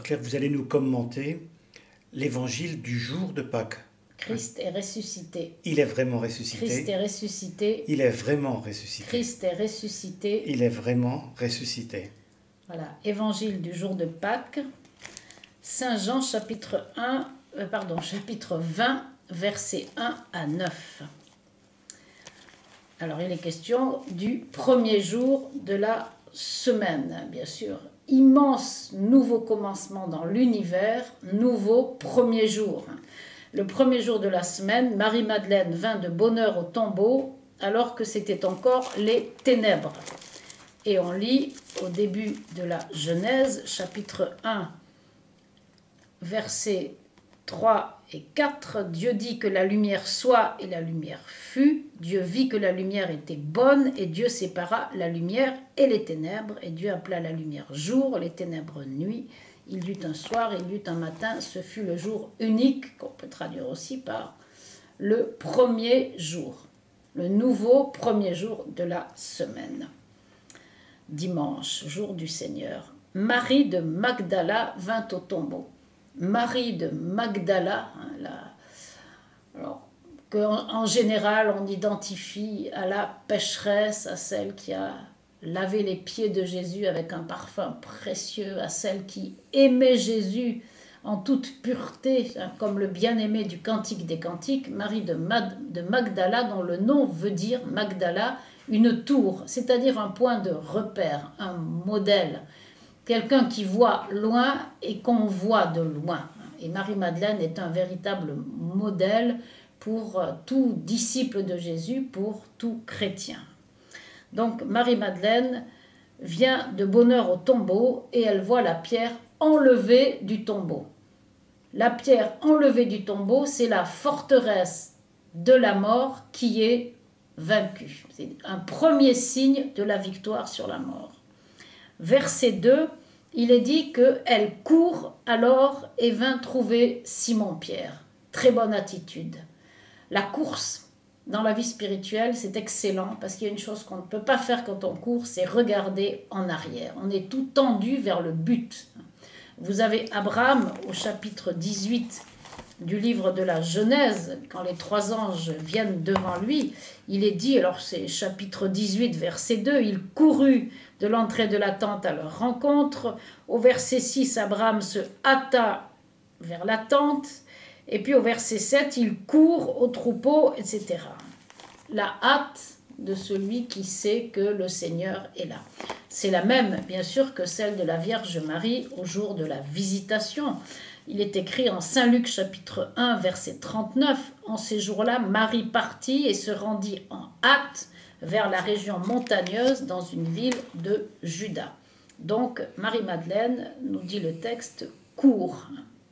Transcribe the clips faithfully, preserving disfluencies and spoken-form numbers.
Claire, vous allez nous commenter l'évangile du jour de Pâques. Christ est ressuscité. Il est vraiment ressuscité. Christ est ressuscité. Il est vraiment ressuscité. Christ est ressuscité. Il est vraiment ressuscité. Voilà, évangile du jour de Pâques, Saint Jean chapitre un, euh, pardon, chapitre vingt, versets un à neuf. Alors, il est question du premier jour de la semaine, bien sûr. Immense nouveau commencement dans l'univers, nouveau premier jour. Le premier jour de la semaine, Marie-Madeleine vint de bonne heure au tombeau, alors que c'était encore les ténèbres. Et on lit au début de la Genèse, chapitre un, versets trois et quatre, Dieu dit que la lumière soit et la lumière fut. Dieu vit que la lumière était bonne et Dieu sépara la lumière et les ténèbres. Et Dieu appela la lumière jour, les ténèbres nuit. Il y eut un soir, il y eut un matin. Ce fut le jour unique, qu'on peut traduire aussi par le premier jour. Le nouveau premier jour de la semaine. Dimanche, jour du Seigneur. Marie de Magdala vint au tombeau. Marie de Magdala, hein, la, alors, que en, en général on identifie à la pécheresse, à celle qui a lavé les pieds de Jésus avec un parfum précieux, à celle qui aimait Jésus en toute pureté, hein, comme le bien-aimé du Cantique des Cantiques, Marie de, Mag, de Magdala, dont le nom veut dire Magdala, une tour, c'est-à-dire un point de repère, un modèle. Quelqu'un qui voit loin et qu'on voit de loin. Et Marie-Madeleine est un véritable modèle pour tout disciple de Jésus, pour tout chrétien. Donc Marie-Madeleine vient de bonne heure au tombeau et elle voit la pierre enlevée du tombeau. La pierre enlevée du tombeau, c'est la forteresse de la mort qui est vaincue. C'est un premier signe de la victoire sur la mort. Verset deux, il est dit qu'elle court alors et vint trouver Simon-Pierre. Très bonne attitude. La course dans la vie spirituelle, c'est excellent parce qu'il y a une chose qu'on ne peut pas faire quand on court, c'est regarder en arrière. On est tout tendu vers le but. Vous avez Abraham au chapitre dix-huit du livre de la Genèse, quand les trois anges viennent devant lui, il est dit, alors c'est chapitre dix-huit, verset deux, il courut de l'entrée de la tente à leur rencontre. Au verset six, Abraham se hâta vers la tente. Et puis au verset sept, il court au troupeau, et cetera. La hâte de celui qui sait que le Seigneur est là. C'est la même, bien sûr, que celle de la Vierge Marie au jour de la visitation. Il est écrit en Saint Luc chapitre un, verset trente-neuf, « En ces jours-là, Marie partit et se rendit en hâte vers la région montagneuse dans une ville de Juda. » Donc, Marie-Madeleine, nous dit le texte, court.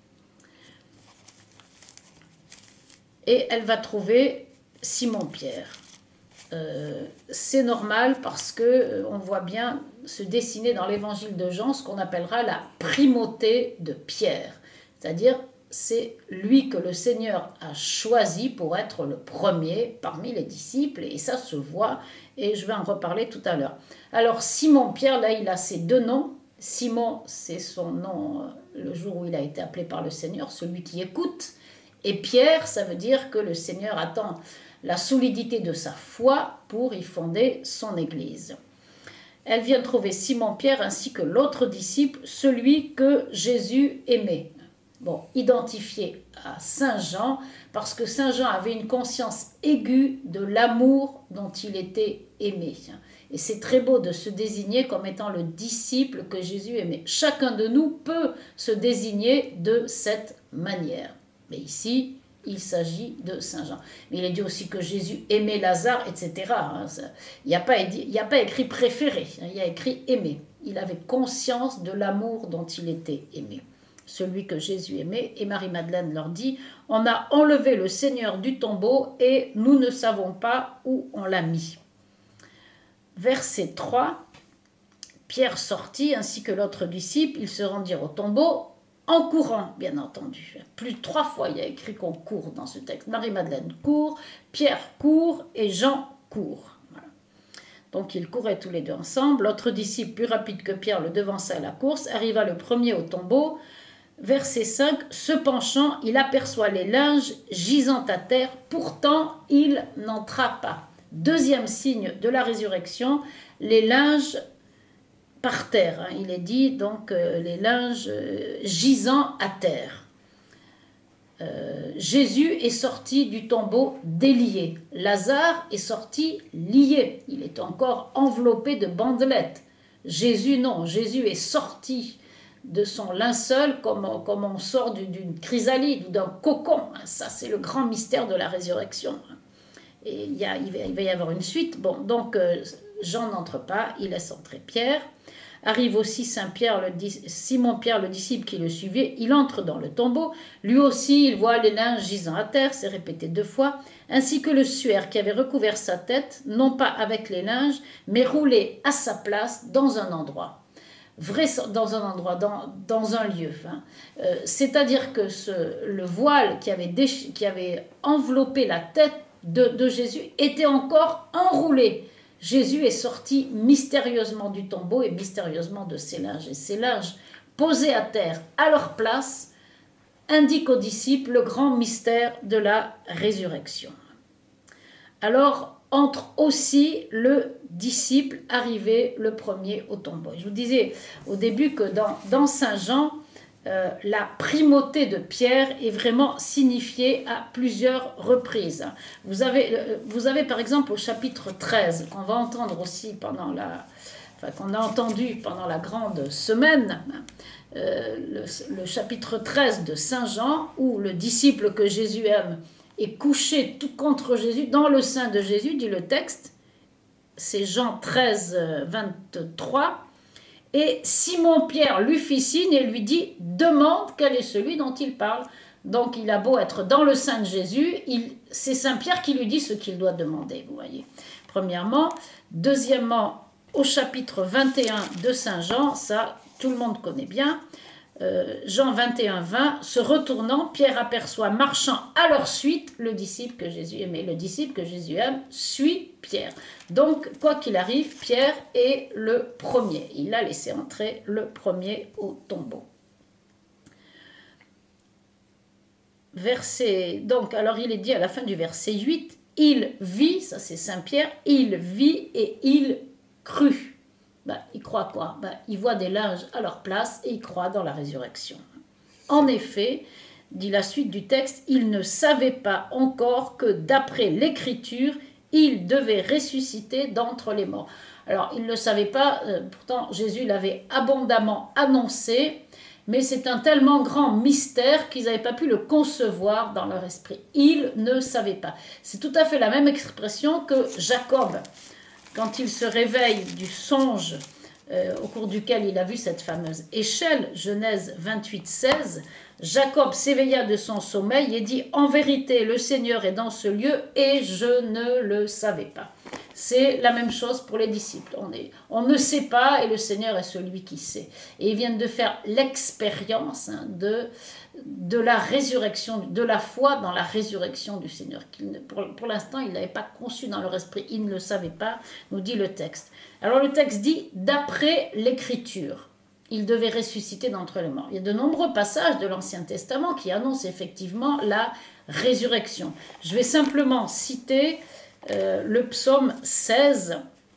Et elle va trouver Simon-Pierre. Euh, c'est normal parce que euh, on voit bien se dessiner dans l'évangile de Jean ce qu'on appellera la primauté de Pierre. C'est-à-dire, c'est lui que le Seigneur a choisi pour être le premier parmi les disciples, et ça se voit, et je vais en reparler tout à l'heure. Alors, Simon-Pierre, là, il a ses deux noms. Simon, c'est son nom le jour où il a été appelé par le Seigneur, celui qui écoute, et Pierre, ça veut dire que le Seigneur attend la solidité de sa foi pour y fonder son Église. Elle vient trouver Simon-Pierre ainsi que l'autre disciple, celui que Jésus aimait. Bon, identifié à Saint Jean, parce que Saint Jean avait une conscience aiguë de l'amour dont il était aimé. Et c'est très beau de se désigner comme étant le disciple que Jésus aimait. Chacun de nous peut se désigner de cette manière. Mais ici, il s'agit de Saint Jean. Mais il est dit aussi que Jésus aimait Lazare, et cetera. Il n'y a pas, il n'y a pas écrit préféré, il y a écrit aimé. Il avait conscience de l'amour dont il était aimé. Celui que Jésus aimait, et Marie-Madeleine leur dit, on a enlevé le Seigneur du tombeau et nous ne savons pas où on l'a mis. Verset trois, Pierre sortit ainsi que l'autre disciple, ils se rendirent au tombeau en courant, bien entendu. Plus de trois fois, il y a écrit qu'on court dans ce texte. Marie-Madeleine court, Pierre court et Jean court. Voilà. Donc ils couraient tous les deux ensemble. L'autre disciple, plus rapide que Pierre, le devança à la course, arriva le premier au tombeau. Verset cinq, se penchant, il aperçoit les linges gisant à terre, pourtant il n'entra pas. Deuxième signe de la résurrection, les linges par terre. Hein, il est dit donc euh, les linges euh, gisant à terre. Euh, Jésus est sorti du tombeau délié. Lazare est sorti lié. Il est encore enveloppé de bandelettes. Jésus, non. Jésus est sorti de son linceul comme, comme on sort d'une chrysalide ou d'un cocon. Ça, c'est le grand mystère de la résurrection. Et il, y a, il, va, il va y avoir une suite. Bon, donc, euh, Jean n'entre pas, il laisse entrer Pierre. Arrive aussi Saint-Pierre, le, Simon-Pierre, le disciple qui le suivait. Il entre dans le tombeau. Lui aussi, il voit les linges gisant à terre, c'est répété deux fois, ainsi que le suaire qui avait recouvert sa tête, non pas avec les linges, mais roulé à sa place dans un endroit. Vrai, dans un endroit, dans, dans un lieu. Hein. Euh, C'est-à-dire que ce, le voile qui avait, déch- qui avait enveloppé la tête de, de Jésus était encore enroulé. Jésus est sorti mystérieusement du tombeau et mystérieusement de ses linges. Et ces linges posés à terre à leur place indiquent aux disciples le grand mystère de la résurrection. Alors entre aussi le disciple arrivé le premier au tombeau. Je vous disais au début que dans, dans Saint Jean, Euh, la primauté de Pierre est vraiment signifiée à plusieurs reprises. Vous avez, euh, vous avez par exemple au chapitre treize, qu'on va entendre aussi pendant la, enfin, qu'on a entendu pendant la grande semaine, euh, le, le chapitre treize de Saint Jean, où le disciple que Jésus aime est couché tout contre Jésus, dans le sein de Jésus, dit le texte, c'est Jean treize, vingt-trois, et Simon-Pierre lui fit signe et lui dit « Demande quel est celui dont il parle ». Donc il a beau être dans le sein de Jésus, il, c'est Saint-Pierre qui lui dit ce qu'il doit demander, vous voyez. Premièrement. Deuxièmement, au chapitre vingt et un de Saint Jean, ça tout le monde connaît bien, euh, Jean vingt et un, vingt, se retournant, Pierre aperçoit marchant à leur suite le disciple que Jésus aimait. Le disciple que Jésus aime suit Pierre. Donc, quoi qu'il arrive, Pierre est le premier. Il a laissé entrer le premier au tombeau. Verset, donc, alors il est dit à la fin du verset huit, il vit, ça c'est Saint-Pierre, il vit et il crut. Ben, il croit quoi? Ben, il voit des linges à leur place et il croit dans la résurrection. En effet, dit la suite du texte, il ne savait pas encore que d'après l'Écriture, il devait ressusciter d'entre les morts. Alors, il ne le savait pas, euh, pourtant Jésus l'avait abondamment annoncé, mais c'est un tellement grand mystère qu'ils n'avaient pas pu le concevoir dans leur esprit. Il ne savait pas. C'est tout à fait la même expression que Jacob, quand il se réveille du songe euh, au cours duquel il a vu cette fameuse échelle, Genèse vingt-huit, seize, Jacob s'éveilla de son sommeil et dit « En vérité, le Seigneur est dans ce lieu et je ne le savais pas. » C'est la même chose pour les disciples. On, est, on ne sait pas et le Seigneur est celui qui sait. Et ils viennent de faire l'expérience hein, de, de la résurrection, de la foi dans la résurrection du Seigneur. Ne, pour pour l'instant, ils ne l'avaient pas conçu dans leur esprit. Ils ne le savaient pas, nous dit le texte. Alors le texte dit « D'après l'Écriture ». Il devait ressusciter d'entre les morts. Il y a de nombreux passages de l'Ancien Testament qui annoncent effectivement la résurrection. Je vais simplement citer euh, le psaume seize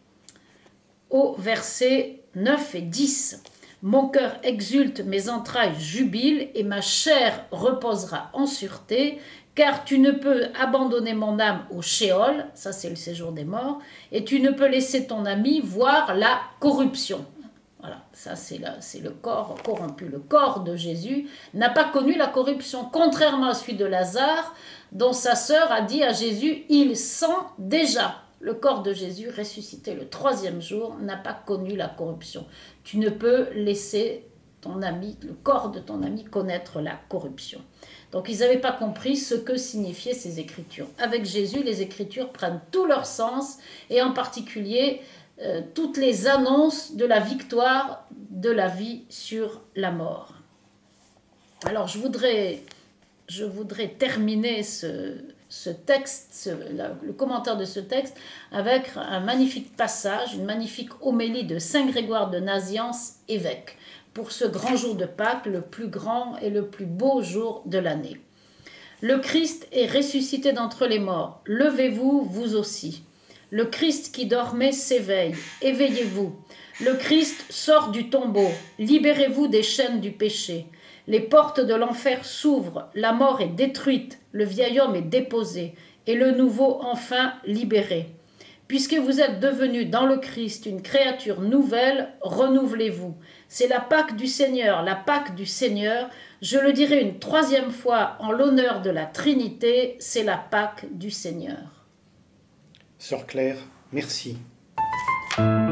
au verset neuf et dix. « Mon cœur exulte, mes entrailles jubilent, et ma chair reposera en sûreté, car tu ne peux abandonner mon âme au Sheol, ça c'est le séjour des morts, et tu ne peux laisser ton ami voir la corruption. » Voilà, ça c'est, la, c'est le corps corrompu. Le corps de Jésus n'a pas connu la corruption, contrairement à celui de Lazare, dont sa sœur a dit à Jésus, il sent déjà. Le corps de Jésus, ressuscité le troisième jour, n'a pas connu la corruption. Tu ne peux laisser ton ami, le corps de ton ami, connaître la corruption. Donc ils n'avaient pas compris ce que signifiaient ces écritures. Avec Jésus, les écritures prennent tout leur sens, et en particulier Euh, toutes les annonces de la victoire de la vie sur la mort. Alors je voudrais, je voudrais terminer ce, ce texte, ce, la, le commentaire de ce texte, avec un magnifique passage, une magnifique homélie de Saint Grégoire de Nazianze, évêque. pour ce grand jour de Pâques, le plus grand et le plus beau jour de l'année. Le Christ est ressuscité d'entre les morts. Levez-vous, vous aussi. Le Christ qui dormait s'éveille. Éveillez-vous. Le Christ sort du tombeau. Libérez-vous des chaînes du péché. Les portes de l'enfer s'ouvrent. La mort est détruite. Le vieil homme est déposé. Et le nouveau enfin libéré. Puisque vous êtes devenus dans le Christ une créature nouvelle, renouvelez-vous. C'est la Pâque du Seigneur, la Pâque du Seigneur. Je le dirai une troisième fois en l'honneur de la Trinité, c'est la Pâque du Seigneur. Sœur Claire, merci. Merci.